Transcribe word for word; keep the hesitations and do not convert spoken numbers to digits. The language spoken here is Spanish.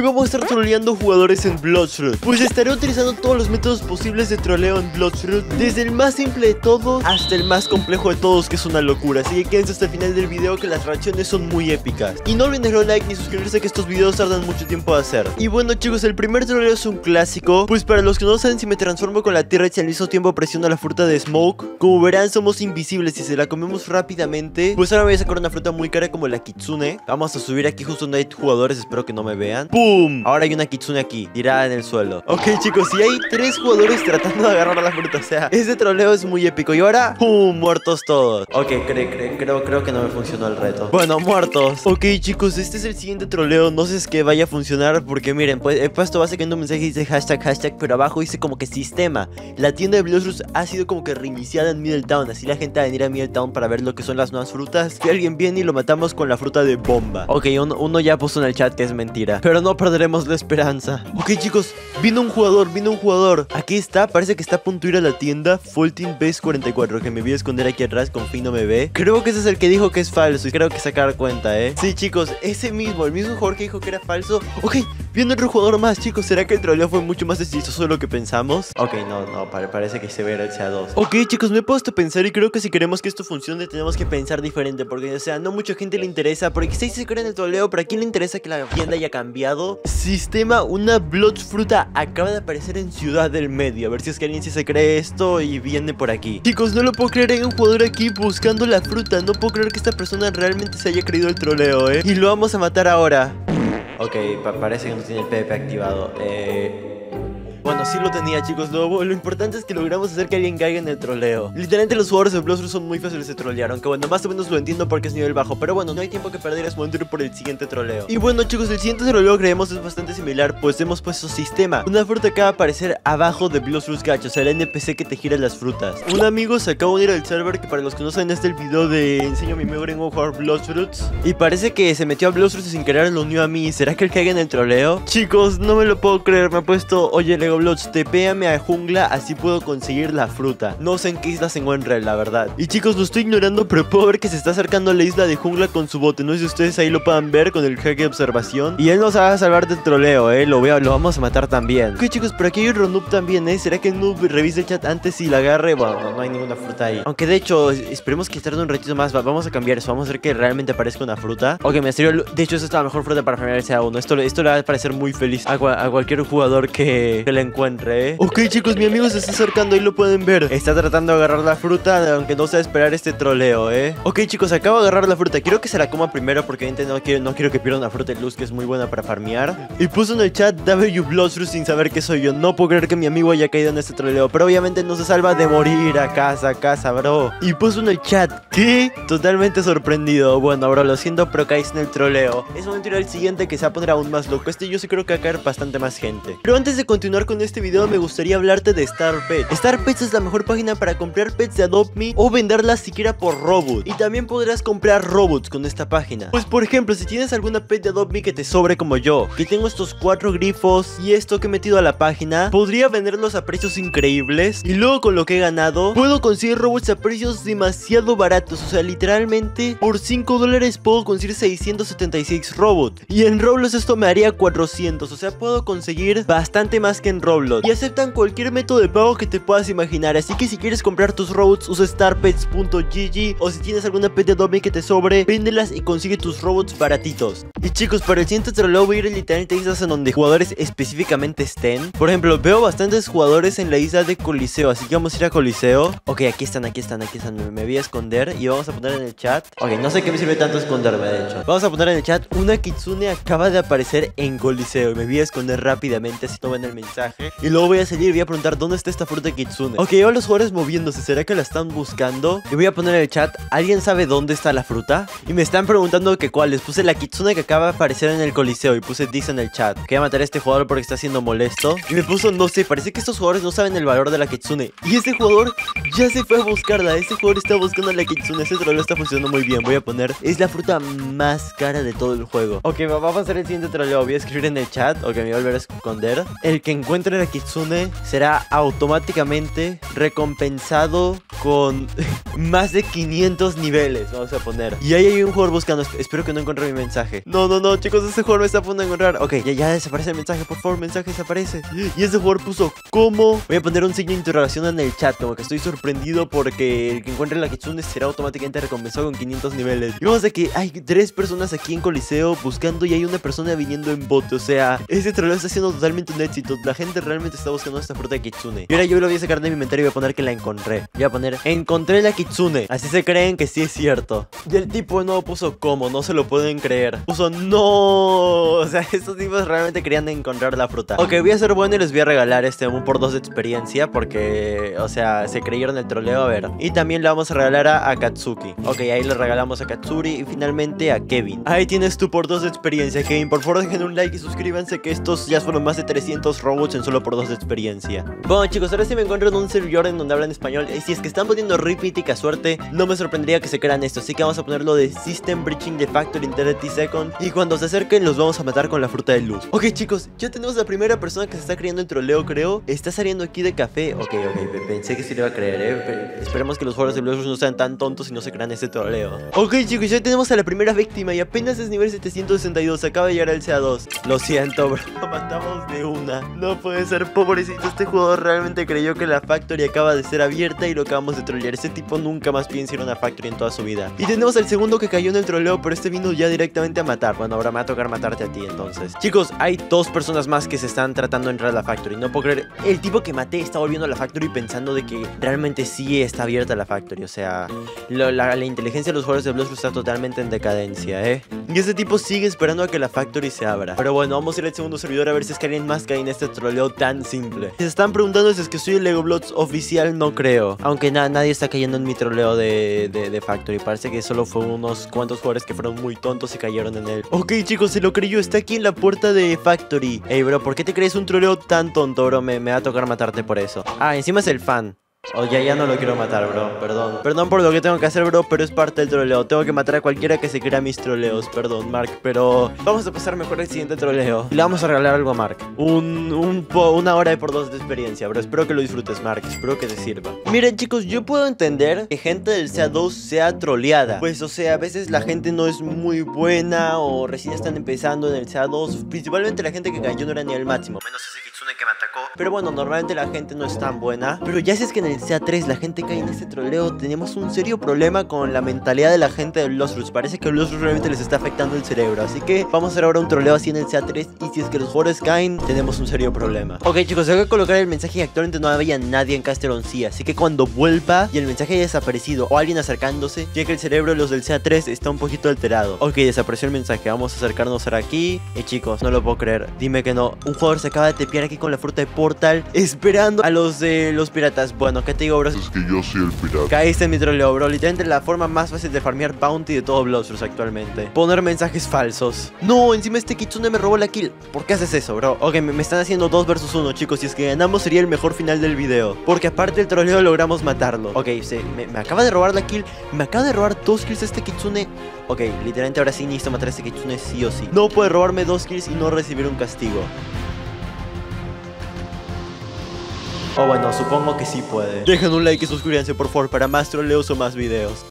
Hoy vamos a estar troleando jugadores en Bloxroot. Pues estaré utilizando todos los métodos posibles de troleo en Bloxroot, desde el más simple de todos hasta el más complejo de todos, que es una locura. Así que quédense hasta el final del video, que las reacciones son muy épicas. Y no olviden dejar un like ni suscribirse, que estos videos tardan mucho tiempo de hacer. Y bueno chicos, el primer troleo es un clásico. Pues para los que no saben, si me transformo con la tierra y al mismo tiempo presiono la fruta de Smoke, como verán somos invisibles y si la comemos rápidamente. Pues ahora voy a sacar una fruta muy cara como la Kitsune. Vamos a subir aquí justo donde hay jugadores, espero que no me vean. ¡Pum! Ahora hay una Kitsune aquí, tirada en el suelo. Ok chicos, si hay tres jugadores tratando de agarrar la fruta, o sea, este troleo es muy épico. Y ahora, ¡pum! Muertos todos. Ok, cre cre creo, creo que no me funcionó el reto. Bueno, muertos. Ok chicos, este es el siguiente troleo. No sé si es que vaya a funcionar, porque miren, pues he puesto básicamente un mensaje que dice hashtag, hashtag, pero abajo dice como que sistema. La tienda de Bloxroot ha sido como que reiniciada en Middletown, así la gente va a venir a Middletown para ver lo que son las nuevas frutas. Si alguien viene y lo matamos con la fruta de bomba. Ok, un, uno ya puso en el chat que es mentira, pero no perderemos la esperanza. Ok chicos, vino un jugador, vino un jugador. Aquí está, parece que está a punto de ir a la tienda. Fultin Base cuarenta y cuatro, que me voy a esconder aquí atrás, con fin no me ve. Creo que ese es el que dijo que es falso y creo que sacar cuenta, eh. Sí chicos, ese mismo, el mismo jugador que dijo que era falso. Ok, viene otro jugador más chicos. ¿Será que el troleo fue mucho más exitoso de lo que pensamos? Ok, no, no, parece que se ve el C A dos. Ok chicos, me he puesto a pensar y creo que si queremos que esto funcione tenemos que pensar diferente, porque o sea, no mucha gente le interesa, porque si se cree en el troleo, pero ¿a quién le interesa que la tienda haya cambiado? Sistema, una Blox fruta acaba de aparecer en Ciudad del Medio. A ver si es que alguien sí se cree esto y viene por aquí. Chicos, no lo puedo creer, hay un jugador aquí buscando la fruta. No puedo creer que esta persona realmente se haya creído el troleo, eh. Y lo vamos a matar ahora. Ok, pa parece que no tiene el P V P activado. Eh... Bueno, sí lo tenía chicos, lo, lo importante es que logramos hacer que alguien caiga en el troleo. Literalmente los jugadores de Bloxroot son muy fáciles de trolear, aunque bueno, más o menos lo entiendo porque es nivel bajo. Pero bueno, no hay tiempo que perder, es momento de ir por el siguiente troleo. Y bueno chicos, el siguiente troleo creemos es bastante similar, pues hemos puesto sistema. Una fruta acaba de aparecer abajo de Bloxroot Gacha, o sea, el N P C que te gira las frutas. Un amigo se acaba de unir al server, que para los que no saben, este es el video de enseño mi mejor en jugar Bloxroot. Y parece que se metió a Bloxroot y sin querer lo unió a mí. ¿Será que él caiga en el troleo? Chicos, no me lo puedo creer, me ha puesto, oye Lego Blox, te pea a jungla, así puedo conseguir la fruta. No sé en qué isla se encuentra, la verdad. Y chicos, lo estoy ignorando, pero puedo ver que se está acercando a la isla de jungla con su bote. No sé si ustedes ahí lo puedan ver con el hack de observación. Y él nos va a salvar del troleo, eh. Lo, veo, lo vamos a matar también. Ok chicos, pero aquí hay otro noob también, eh. ¿Será que el noob revise el chat antes y la agarre? Bueno, no, no hay ninguna fruta ahí. Aunque de hecho, esperemos que tarde un ratito más. Va, vamos a cambiar eso. Vamos a hacer que realmente aparezca una fruta. Ok, me salió. De hecho, esta es la mejor fruta para farmear el C A uno. Esto, esto le va a parecer muy feliz a, a cualquier jugador que, que la encuentre, eh. Ok chicos, mi amigo se está acercando, ahí lo pueden ver. Está tratando de agarrar la fruta, aunque no se va a esperar este troleo, eh. Ok chicos, acabo de agarrar la fruta. Quiero que se la coma primero, porque no quiero, no quiero que pierda una fruta de luz, que es muy buena para farmear. Y puso en el chat W Bloxroot sin saber que soy yo. No puedo creer que mi amigo haya caído en este troleo, pero obviamente no se salva de morir. A casa, a casa, bro. Y puso en el chat, ¿qué? Totalmente sorprendido. Bueno, bro, lo siento, pero caíste en el troleo. Es momento de ir al siguiente, que se va a poner aún más loco. Este yo sí creo que va a caer bastante más gente. Pero antes de continuar con este video, me gustaría hablarte de Star Pets. Star Pets es la mejor página para comprar pets de Adopt Me o venderlas siquiera por robot. Y también podrás comprar robots con esta página. Pues por ejemplo, si tienes alguna pet de Adopt Me que te sobre como yo, que tengo estos cuatro grifos y esto que he metido a la página, podría venderlos a precios increíbles. Y luego con lo que he ganado, puedo conseguir robots a precios demasiado baratos. O sea, literalmente por cinco dólares puedo conseguir seiscientos setenta y seis robots. Y en Roblox esto me haría cuatrocientos. O sea, puedo conseguir bastante más que en Roblox. Y aceptan cualquier método de pago que te puedas imaginar. Así que si quieres comprar tus robots, usa starpets punto g g. O si tienes alguna pet de Adopt Me que te sobre, véndelas y consigue tus robots baratitos. Y chicos, para el siguiente troleo voy a ir literalmente a islas en donde jugadores específicamente estén. Por ejemplo, veo bastantes jugadores en la isla de Coliseo, así que vamos a ir a Coliseo. Ok, aquí están, aquí están, aquí están. Me, me voy a esconder y vamos a poner en el chat. Ok, no sé qué me sirve tanto esconderme, de hecho. Vamos a poner en el chat, una Kitsune acaba de aparecer en Coliseo. Y me voy a esconder rápidamente, así no ven el mensaje. Y luego voy a salir y voy a preguntar dónde está esta fruta Kitsune. Ok, veo a los jugadores moviéndose. ¿Será que la están buscando? Y voy a poner en el chat, ¿alguien sabe dónde está la fruta? Y me están preguntando que cuál. Les puse la Kitsune que acaba de aparecer en el Coliseo. Y puse dice en el chat que voy a matar a este jugador porque está siendo molesto. Y me puso, no sé, parece que estos jugadores no saben el valor de la Kitsune. Y este jugador ya se fue a buscarla. Este jugador está buscando la Kitsune. Este troleo está funcionando muy bien. Voy a poner, es la fruta más cara de todo el juego. Ok, vamos a hacer el siguiente troleo. Voy a escribir en el chat. Ok, me voy a volver a esconder. El que encuentre encuentre la Kitsune será automáticamente recompensado con más de quinientos niveles, vamos a poner. Y ahí hay un jugador buscando. Espero que no encuentre mi mensaje. No, no, no, chicos, ese jugador me está a punto de encontrar. Ok, ya, ya desaparece el mensaje, por favor, mensaje desaparece. Y ese jugador puso ¿cómo? Voy a poner un signo de interrogación en el chat, como que estoy sorprendido porque el que encuentre la Kitsune será automáticamente recompensado con quinientos niveles. Y vamos a que hay tres personas aquí en Coliseo buscando y hay una persona viniendo en bote. O sea, ese troleo está siendo totalmente un éxito. La gente realmente está buscando esta fruta de Kitsune. Y ahora yo lo voy a sacar de mi inventario y voy a poner que la encontré. Voy a poner, encontré la Kitsune. Así se creen que sí es cierto. Y el tipo de nuevo puso ¿cómo? No se lo pueden creer. Puso no. O sea, estos tipos realmente querían encontrar la fruta. Ok, voy a ser bueno y les voy a regalar este un por dos de experiencia porque, o sea, se creyeron el troleo. A ver. Y también le vamos a regalar a Akatsuki. Ok, ahí le regalamos a Katsuri y finalmente a Kevin. Ahí tienes tu por dos de experiencia, Kevin. Por favor dejen un like y suscríbanse que estos ya fueron más de trescientos robots en solo por dos de experiencia. Bueno chicos, ahora sí me encuentro en un servidor en donde hablan español. Y si es que están poniendo Ripítica suerte, no me sorprendería que se crean esto. Así que vamos a ponerlo de System Breaching the Factory in thirty seconds. Y cuando se acerquen los vamos a matar con la fruta de luz. Ok chicos, ya tenemos la primera persona que se está creyendo el troleo, creo. Está saliendo aquí de café. Ok, ok, pensé que sí le iba a creer, eh Pero esperemos que los jugadores de Blues no sean tan tontos y no se crean este troleo. Ok chicos, ya tenemos a la primera víctima y apenas es nivel setecientos sesenta y dos. Acaba de llegar al C A dos. Lo siento, bro. Lo matamos de una. No puede ser, pobrecito. Este jugador realmente creyó que la factory acaba de ser abierta y lo acabamos de trolear. Ese tipo nunca más piensa ir a una factory en toda su vida. Y tenemos al segundo que cayó en el troleo, pero este vino ya directamente a matar. Bueno, ahora me va a tocar matarte a ti entonces. Chicos, hay dos personas más que se están tratando de entrar a la factory. No puedo creer. El tipo que maté está volviendo a la factory pensando de que realmente sí está abierta la factory. O sea, lo, la, la inteligencia de los jugadores de Blues está totalmente en decadencia, ¿eh? Y ese tipo sigue esperando a que la factory se abra. Pero bueno, vamos a ir al segundo servidor a ver si es que alguien más cae en este troleo tan simple. Si se están preguntando si es que soy el Lego Bloods oficial, no creo. Aunque na nadie está cayendo en mi troleo de, de, de factory. Parece que solo fue unos cuantos jugadores que fueron muy tontos y cayeron en él. Ok chicos, se lo creyó, está aquí en la puerta de factory. Ey bro, ¿por qué te crees un troleo tan tonto, bro? Me, me va a tocar matarte por eso. Ah, encima es el fan. Oh, ya, ya no lo quiero matar, bro, perdón. Perdón por lo que tengo que hacer, bro, pero es parte del troleo. Tengo que matar a cualquiera que se crea mis troleos. Perdón, Mark, pero vamos a pasar mejor al siguiente troleo. Y le vamos a regalar algo a Mark. Un, un po, una hora de por dos de experiencia, bro. Espero que lo disfrutes, Mark. Espero que te sirva. Miren, chicos, yo puedo entender que gente del C A dos sea troleada. Pues, o sea, a veces la gente no es muy buena o recién están empezando en el C A dos. Principalmente la gente que cayó no era ni el máximo. Menos ese Kitsune que me atacó. Pero bueno, normalmente la gente no es tan buena. Pero ya si es que en el C A tres la gente cae en este troleo, tenemos un serio problema con la mentalidad de la gente de Lost Roots. Parece que a Lost Roots realmente les está afectando el cerebro. Así que vamos a hacer ahora un troleo así en el C A tres. Y si es que los jugadores caen, tenemos un serio problema. Ok chicos, tengo que colocar el mensaje que actualmente no había nadie en Castellon Sea. Así que cuando vuelva y el mensaje haya desaparecido o alguien acercándose, ya que el cerebro de los del C A tres está un poquito alterado. Ok, desapareció el mensaje, vamos a acercarnos ahora aquí. Y chicos, no lo puedo creer, dime que no. Un jugador se acaba de tepear aquí con la fruta de Portal, esperando a los de los piratas. Bueno, ¿qué te digo, bro? Es que yo soy el pirata. Caíste en mi troleo, bro. Literalmente la forma más fácil de farmear bounty de todo Bloodstars actualmente. Poner mensajes falsos. No, encima este Kitsune me robó la kill. ¿Por qué haces eso, bro? Ok, me, me están haciendo dos versus uno, chicos. Si es que ganamos sería el mejor final del video, porque aparte del troleo logramos matarlo. Ok, sí, me, me acaba de robar la kill. Me acaba de robar dos kills este Kitsune. Ok, literalmente ahora sí necesito matar a este Kitsune sí o sí. No puede robarme dos kills y no recibir un castigo. O bueno, supongo que sí puede. Dejen un like y suscríbanse por favor para más troleos o más videos.